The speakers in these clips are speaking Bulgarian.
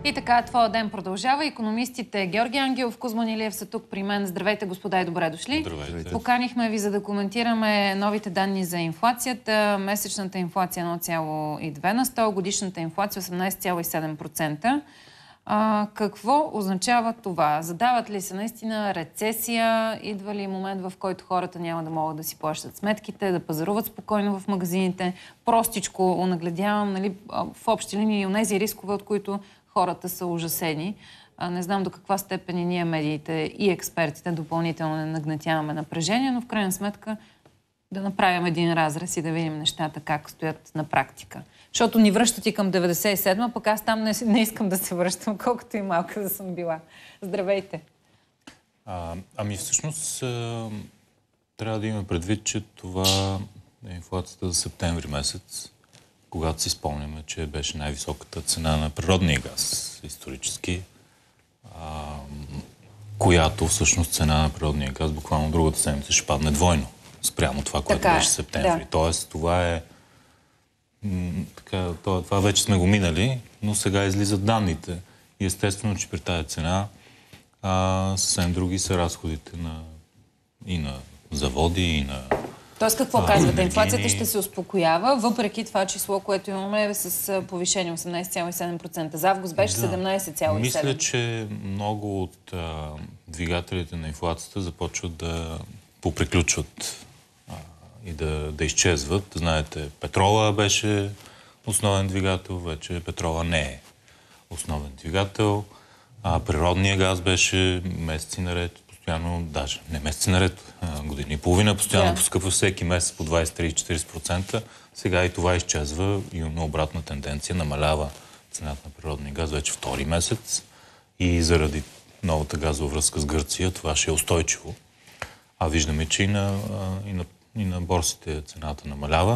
И така, твоя ден продължава. Икономистите Георги Ангелов, Кузман Илиев са тук при мен. Здравейте, господа, и добре дошли. Здравейте. Поканихме ви, за да коментираме новите данни за инфлацията. Месечната инфлация 0,2 на 100, годишната инфлация 18,7%. Какво означава това? Задават ли се наистина рецесия? Идва ли момент, в който хората няма да могат да си плащат сметките, да пазаруват спокойно в магазините? Простичко онагледявам, нали, в общи линии онези рискове, от които хората са ужасени. Не знам до каква степен и ние, медиите и експертите, допълнително не нагнетяваме напрежение, но в крайна сметка да направим един разрез и да видим нещата как стоят на практика. Защото ни връщат и към 97-ма, пък аз там не искам да се връщам, колкото и малка да съм била. Здравейте! Всъщност трябва да има предвид, че това е инфлацията за септември месец, когато си спомняме, че беше най-високата цена на природния газ исторически, която всъщност цена на природния газ буквално другата седмица ще падне двойно спрямо това, което беше септември. Да. Тоест, това е това вече сме го минали, но сега излизат данните. И естествено, че при тази цена съвсем други са разходите и на заводи, и на... Тоест какво казвате? Инфлацията ще се успокоява, въпреки това число, което имаме с повишение 18,7%. За август беше 17,7%. Мисля, че много от двигателите на инфлацията започват да поприключват и да изчезват. Знаете, петрола беше основен двигател, вече петрола не е основен двигател. Природният газ беше месеци наред, постоянно, даже не месеци наред, години и половина, постоянно поскъпва всеки месец по 20-30-40%. Сега и това изчезва. Имаме обратна тенденция, намалява цената на природния газ вече втори месец и заради новата газова връзка с Гърция това ще е устойчиво. Виждаме, че и на борсите цената намалява.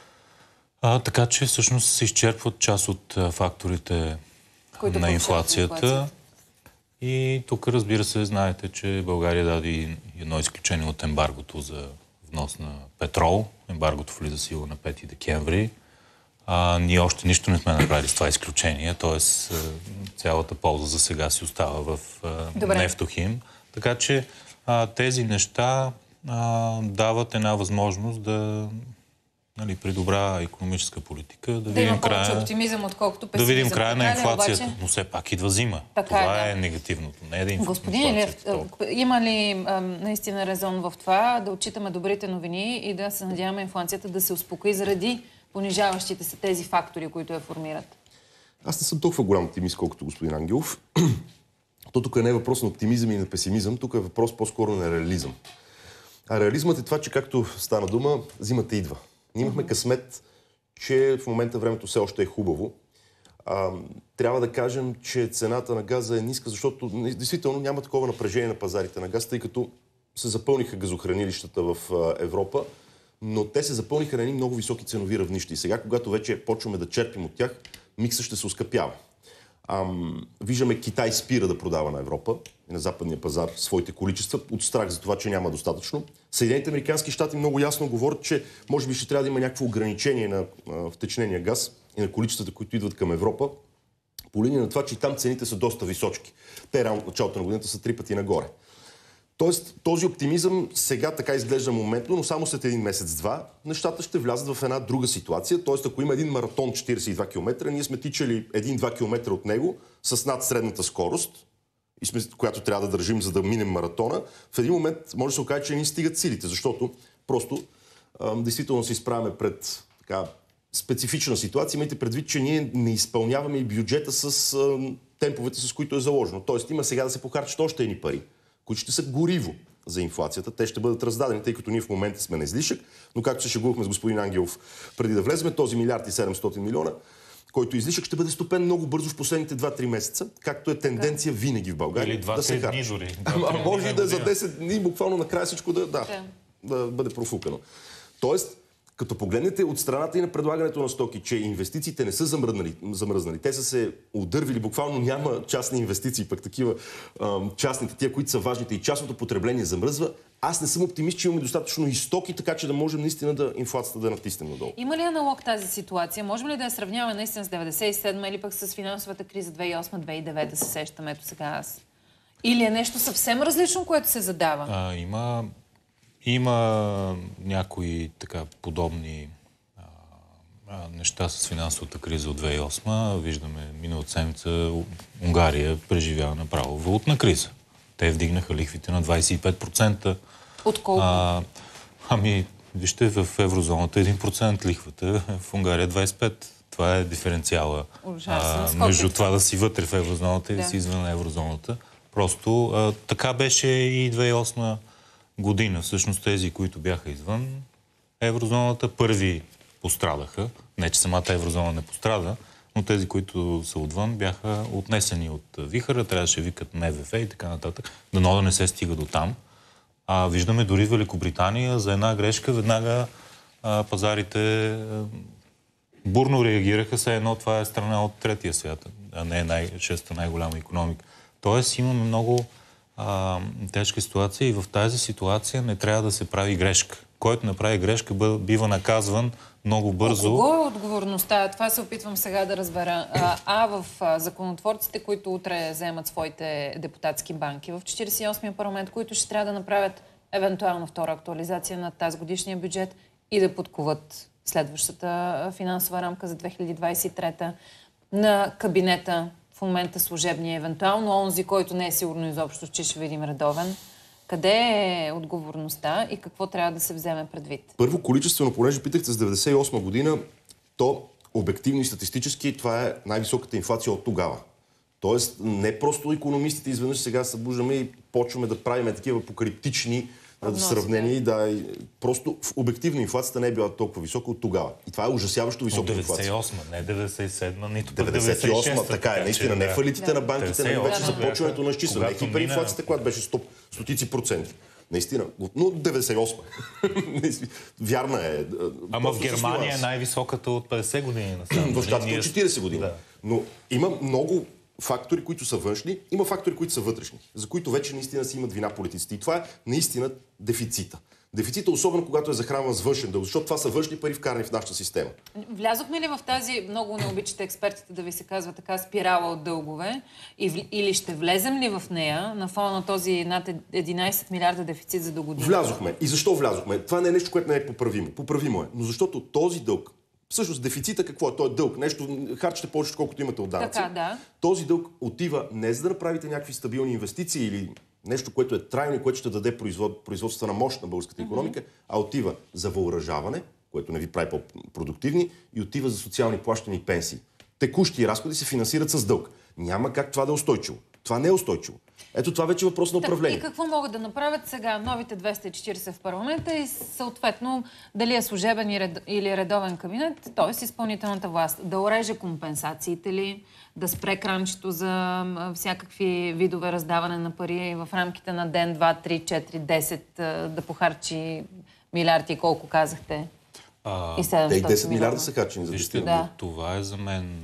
Така че всъщност се изчерпват част от факторите на инфлацията. И тук, разбира се, знаете, че България даде едно изключение от ембаргото за внос на петрол. Ембаргото влиза сила на 5 декември. Ние още нищо не сме направили с това изключение, т.е. цялата полза за сега си остава в Нефтохим. Така че тези неща дават една възможност да при добра икономическа политика да видим края, оптимизъм, отколкото песимизъм. Да видим края на инфлацията. Обаче... Но все пак идва зима. Това е негативното. Не е да Господин Илиев, има ли наистина резон в това да отчитаме добрите новини и да се надяваме инфлацията да се успокои заради понижаващите се тези фактори, които я формират? Аз не съм толкова голям оптимист, колкото господин Ангелов. То тук не е въпрос на оптимизъм и на песимизъм, тук е въпрос по-скоро на реализъм. А реализмът е това, че както стана дума, зимата идва. Ние имахме късмет, че в момента времето все още е хубаво. Трябва да кажем, че цената на газа е ниска, защото действително няма такова напрежение на пазарите на газ, тъй като се запълниха газохранилищата в Европа, но те се запълниха на едни много високи ценови равнища. И сега, когато вече почваме да черпим от тях, миксът ще се оскъпява. Виждаме Китай спира да продава на Европа и на западния пазар своите количества от страх за това, че няма достатъчно. Съединените американски щати много ясно говорят, че може би ще трябва да има някакво ограничение на втечнения газ и на количествата, които идват към Европа, по линия на това, че там цените са доста височки. Те рано от началото на годината са 3 пъти нагоре. Тоест, този оптимизъм сега така изглежда моментно, но само след един месец-два нещата ще влязат в една друга ситуация. Тоест, ако има един маратон 42 км, ние сме тичали 1-2 км от него с над средната скорост, която трябва да държим, за да минем маратона. В един момент може да се окаже, че ни стигат силите, защото просто действително се изправяме пред специфична ситуация. Имайте предвид, че ние не изпълняваме и бюджета с темповете, с които е заложено. Тоест, има сега да се похарчат още едни пари, които ще са гориво за инфлацията. Те ще бъдат раздадени, тъй като ние в момента сме на излишък, но както се шегувахме с господин Ангелов преди да влезем, този 1 700 милиона, който излишък ще бъде стопен много бързо в последните 2-3 месеца, както е тенденция винаги в България. Или 2-3 дни дори. Може и да е за 10 дни, буквално накрая всичко да бъде профукано. Тоест, като погледнете от страната и на предлагането на стоки, че инвестициите не са замръзнали, те са се удървили, буквално няма частни инвестиции, пък такива частните, тия, които са важните и частното потребление замръзва, аз не съм оптимист, че имаме достатъчно истоки, така че да можем наистина инфлацията да натиснем надолу. Има ли аналог тази ситуация? Можем ли да я сравняваме наистина с 97 или пък с финансовата криза 2008-2009, да се сещаме ето сега аз? Или е нещо съвсем различно, което се задава? Има някои така подобни неща с финансовата криза от 2008. Виждаме, миналата седмица Унгария преживява направо валутна криза. Те вдигнаха лихвите на 25%. От колко? Вижте, в еврозоната 1% лихвата, в Унгария 25%. Това е диференциала. Между това да си вътре в еврозоната и да си извън еврозоната. Просто така беше и 2008 година. Всъщност тези, които бяха извън еврозоната, първи пострадаха. Не, че самата еврозона не пострада, но тези, които са отвън, бяха отнесени от вихъра, трябваше викат МВФ и така нататък. Дано да не се стига до там. Виждаме дори в Великобритания за една грешка веднага пазарите бурно реагираха, все едно това е страна от третия свят, а не шеста най-голяма икономика. Тоест имаме много тежка ситуация и в тази ситуация не трябва да се прави грешка. Който направи грешка, бива наказван много бързо. Кого е отговорността? Това се опитвам сега да разбера. В законотворците, които утре вземат своите депутатски банки в 48-я парламент, които ще трябва да направят евентуално втора актуализация на тази годишния бюджет и да подкуват следващата финансова рамка за 2023 на кабинета, в момента служебния, евентуално онзи, който не е сигурно изобщо, че ще видим редовен. Къде е отговорността и какво трябва да се вземе предвид? Първо, количествено, понеже питахте с 98 година, то обективно и статистически това е най-високата инфлация от тогава. Тоест, не просто икономистите изведнъж сега събуждаме и почваме да правим такива апокалиптични сравнения. Да, просто обективно инфлацията не е била толкова висока от тогава. И това е ужасяващо висока инфлация. 98, не 97, нито 98, така е. Наистина, не фалитите на банките, не вече започването на изчистване. Не хиперинфлацията, която беше стотици проценти. Наистина. Но 98. Вярна е. Ама в Германия е най-високата от 50 години. В щатите от 40 години. Да. Но има много фактори, които са външни, има фактори, които са вътрешни, за които вече наистина си имат вина политиците. И това е наистина дефицита. Дефицита, особено когато е захранван с външен дълг, защото това са външни пари вкарани в нашата система. Влязохме ли в тази, много не обичате експертите да ви се казва така, спирала от дългове, или ще влезем ли в нея на фона на този над 11 милиарда дефицит за до година? Влязохме. И защо влязохме? Това не е нещо, което не е поправимо. Поправимо е. Но защото този дълг, всъщност дефицита какво е? Той е дълг. Нещо харчите повече, колкото имате от данъци. Така, да. Този дълг отива не за да направите някакви стабилни инвестиции или нещо, което е трайно и което ще даде производствена мощ на българската икономика, а отива за въоръжаване, което не ви прави по-продуктивни, и отива за социални плащания и пенсии. Текущи разходи се финансират с дълг. Няма как това да е устойчиво. Това не е устойчиво. Ето това вече е въпрос на управление. И какво могат да направят сега новите 240 в парламента и съответно дали е служебен или редовен кабинет, т.е. изпълнителната власт, да уреже компенсациите ли, да спре кранчето за всякакви видове раздаване на пари в рамките на ден, 2, 3, 4, 10, да похарчи милиарди, колко казахте? И 10 милиарда са харчени за да. Това е за мен...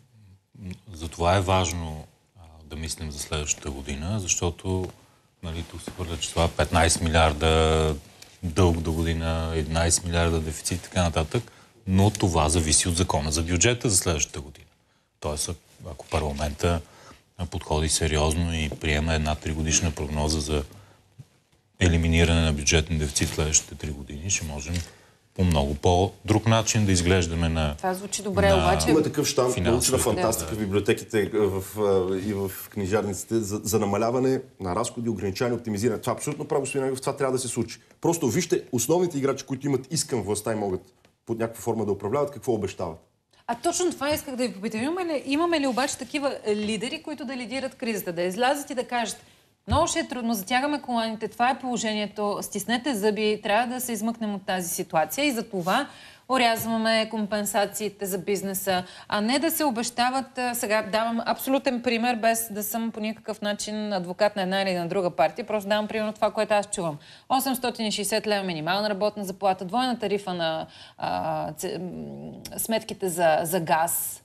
За това е важно да мислим за следващата година, защото тук се хвърля, че това 15 милиарда дълг до година, 11 милиарда дефицит и така нататък, но това зависи от закона за бюджета за следващата година. Тоест, ако парламента подходи сериозно и приема една 3-годишна прогноза за елиминиране на бюджетен дефицит в следващите 3 години, ще можем по много по-друг начин да изглеждаме на... Това звучи добре, обаче... Има такъв щанд, научна фантастика в библиотеките и в книжарниците за намаляване на разходи, ограничаване, оптимизиране. Това абсолютно право, господин Ангелов, това трябва да се случи. Просто вижте основните играчи, които имат искам властта и могат под някаква форма да управляват, какво обещават. Точно това исках да ви попитам. Имаме ли обаче такива лидери, които да лидират кризата, да излязат и да кажат: много ще е трудно, затягаме коланите, това е положението, стиснете зъби, трябва да се измъкнем от тази ситуация и за това орязваме компенсациите за бизнеса, а не да се обещават. Сега давам абсолютен пример, без да съм по никакъв начин адвокат на една или на друга партия, просто давам пример на това, което аз чувам. 860 лева минимална работна заплата, двойна тарифа на сметките за газ,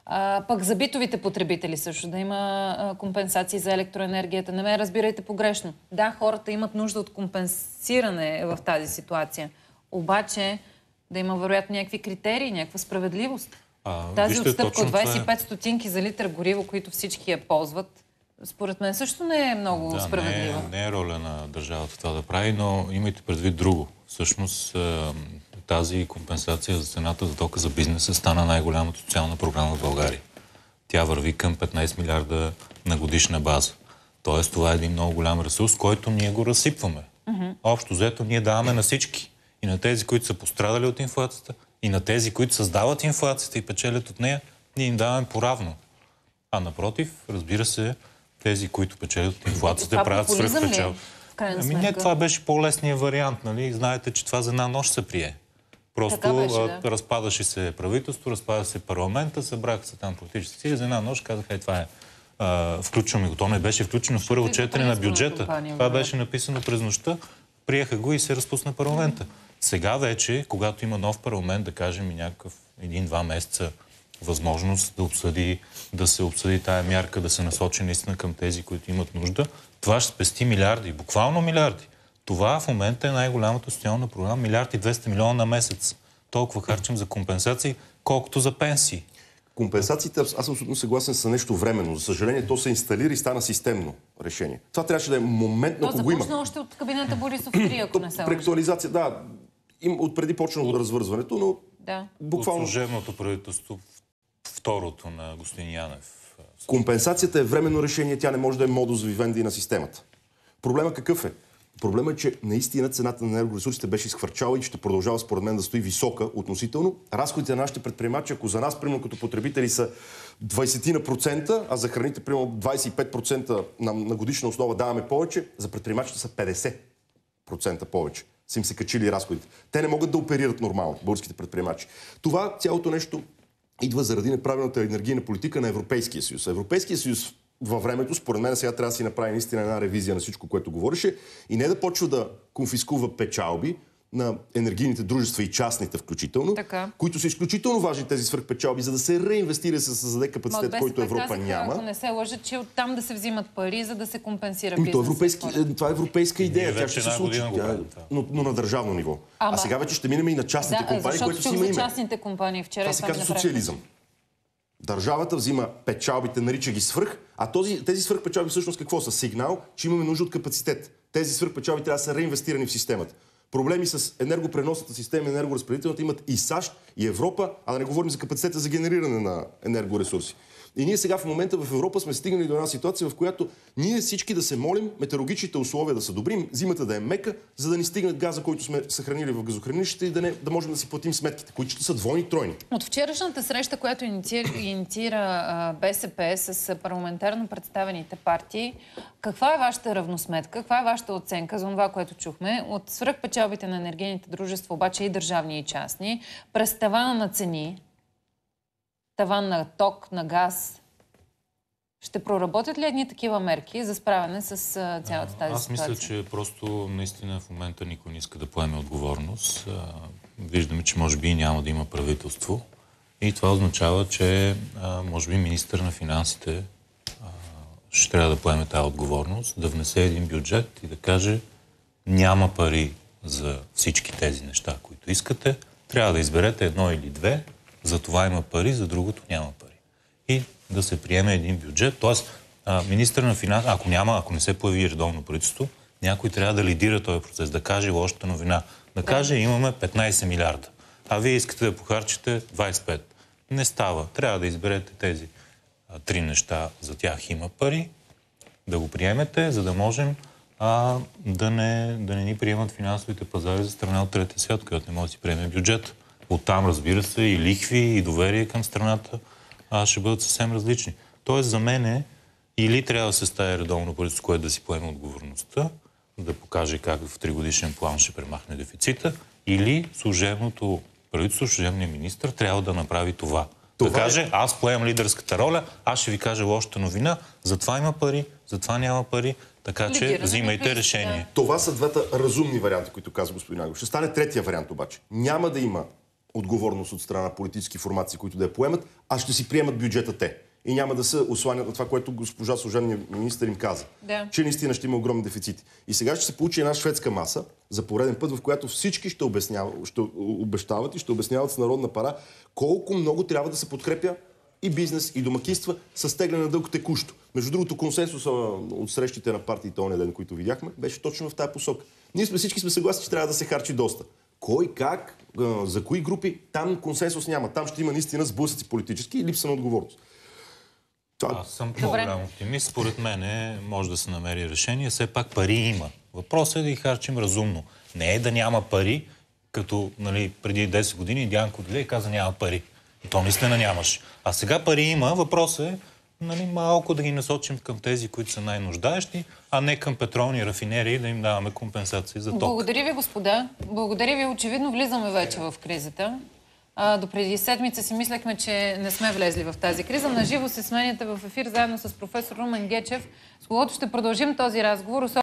Пък за битовите потребители също да има компенсации за електроенергията. Не ме разбирайте погрешно. Да, хората имат нужда от компенсиране в тази ситуация. Обаче да има вероятно някакви критерии, някаква справедливост. Тази отстъпка от 25 стотинки за литър гориво, които всички я ползват, според мен също не е много справедливо. Не е роля на държавата това да прави, но имайте предвид друго. Всъщност тази компенсация за цената за тока за бизнеса стана най-голямата социална програма в България. Тя върви към 15 милиарда на годишна база. Тоест това е един много голям ресурс, който ние го разсипваме. Общо взето ние даваме на всички. И на тези, които са пострадали от инфлацията, и на тези, които създават инфлацията и печелят от нея, ние им даваме поравно. А напротив, разбира се, тези, които печелят от инфлацията, правят свръхпечал. Не, това беше по-лесният вариант, нали? Знаете, че това за една нощ се прие. Просто разпадаше се правителство, разпада се парламента, събраха се там политически сили, за една нощ казаха, това е включваме го. То не беше включено в първо четене на бюджета. Това беше написано през нощта, приеха го и се разпусна парламента. Сега вече, когато има нов парламент, да кажем и някакъв 1-2 месеца възможност да се обсъди тая мярка, да се насочи наистина към тези, които имат нужда, това ще спести милиарди, буквално милиарди. Това в момента е най-голямата социална програма, 1 200 милиона на месец. Толкова харчим за компенсации, колкото за пенсии. Компенсациите, аз съм абсолютно съгласен с нещо временно. За съжаление, то се инсталира и стана системно решение. Това трябваше да е моментно, ако го има. То започна още от кабинета Борисов 3, ако не се лъжа. Преактуализация, да. Отпреди почна развързването, но буквално... От служебното правителство, второто на господин Янев. Компенсацията е временно решение, тя не може да е модус вивенди на системата. Проблема какъв е? Проблема е, че наистина цената на енергоресурсите беше изхвърчала и ще продължава според мен да стои висока относително. Разходите на нашите предприемачи, ако за нас, примерно като потребители са 20%, а за храните, примерно 25% на годишна основа даваме повече, за предприемачите са 50% повече. Са им се качили разходите. Те не могат да оперират нормално, българските предприемачи. Това цялото нещо идва заради неправилната енергийна политика на Европейския съюз. Европейския съюз във времето, според мен, сега трябва да си направи наистина една ревизия на всичко, което говореше и не да почва да конфискува печалби на енергийните дружества и частните включително, които са изключително важни тези свръхпечалби, за да се реинвестира и се създаде капацитет, който Европа няма. Ако не се лъжат, че оттам да се взимат пари, за да се компенсира бизнеса. Това е европейска идея. Тя ще се случи. Но на държавно ниво. А сега вече ще минем и на частните компании, което си има име. Частните компании вчера това се казва социализъм. Държавата взима печалбите, нарича ги свръх, а тези свръхпечалби всъщност какво са? Сигнал, че имаме нужда от капацитет. Тези свръхпечалби трябва да са реинвестирани в системата. Проблеми с енергопреносната система и енергоразпределителната имат и САЩ, и Европа, а да не говорим за капацитета за генериране на енергоресурси. И ние сега в момента в Европа сме стигнали до една ситуация, в която ние всички да се молим метеорологичните условия да са добри, зимата да е мека, за да ни стигнат газа, който сме съхранили в газохранилищата и да можем да си платим сметките, които ще са двойни, тройни. От вчерашната среща, която инициира БСП с парламентарно представените партии, каква е вашата равносметка, каква е вашата оценка за това, което чухме? От свръхпечалбите на енергийните дружества, обаче и държавни и частни, през тавана на цени, таван на ток, на газ. Ще проработят ли едни такива мерки за справяне с цялата тази ситуация? Аз мисля, че просто наистина в момента никой не иска да поеме отговорност. Виждаме, че може би няма да има правителство. И това означава, че може би министър на финансите ще трябва да поеме тази отговорност, да внесе един бюджет и да каже няма пари за всички тези неща, които искате. Трябва да изберете едно или две. За това има пари, за другото няма пари. И да се приеме един бюджет. Тоест, министър на финанси, ако не се появи редовно правителство, някой трябва да лидира този процес, да каже лошата новина. Да каже, имаме 15 милиарда. А вие искате да похарчите 25. Не става. Трябва да изберете тези три неща. За тях има пари. Да го приемете, за да можем да не ни приемат финансовите пазари за страна от третия свят, която не може да си приеме бюджет. Оттам, разбира се, и лихви, и доверие към страната ще бъдат съвсем различни. Тоест, за мен или трябва да се стави редовно правителство, което да си поеме отговорността, да покаже как в 3-годишен план ще премахне дефицита, или служебното правителство, служебният министър трябва да направи това. Да каже, аз поемам лидерската роля, аз ще ви кажа лошата новина, затова има пари, затова няма пари, така че взимайте решение. Това са двата разумни варианти, които каза господин Ангов. Ще стане третия вариант обаче. Няма да има отговорност от страна на политически формации, които да я поемат, а ще си приемат бюджета те. И няма да се осланят на това, което госпожа служебния министър им каза. Да. Че наистина ще има огромни дефицити. И сега ще се получи една шведска маса, за пореден път, в която всички ще обещават и ще обясняват с народна пара колко много трябва да се подкрепя и бизнес, и домакинства с тегляне на дълг текущо. Между другото, консенсуса от срещите на партиите онен ден, които видяхме, беше точно в тази посока. Ние всички сме съгласни, че трябва да се харчи доста. Кой, как, за кои групи, там консенсус няма. Там ще има наистина сблъсъци политически и липса на отговорност. Аз съм по-голям оптимист. Според мен може да се намери решение. Все пак пари има. Въпросът е да ги харчим разумно. Не е да няма пари, като преди 10 години Дянко дойде и каза няма пари. И то наистина нямаше. А сега пари има. Въпросът е малко да ги насочим към тези, които са най-нуждаещи, а не към петролни рафинерии да им даваме компенсации за ток. Благодаря ви, господа. Благодаря ви. Очевидно влизаме вече в кризата. До преди седмица си мислехме, че не сме влезли в тази криза. Наживо се сменяте в ефир заедно с професор Румен Гечев, с когото ще продължим този разговор.